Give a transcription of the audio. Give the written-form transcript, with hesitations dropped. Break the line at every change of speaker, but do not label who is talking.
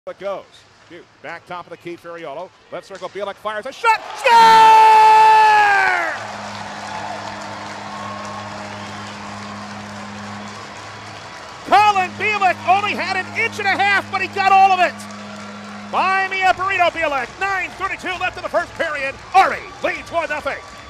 It goes. Back top of the key, Ferriolo. Left circle, Bilek fires a shot. Score! Colin Bilek only had an inch and a half, but he got all of it. Buy me a burrito, Bilek. 9:32 left in the first period. Ari leads 1-0.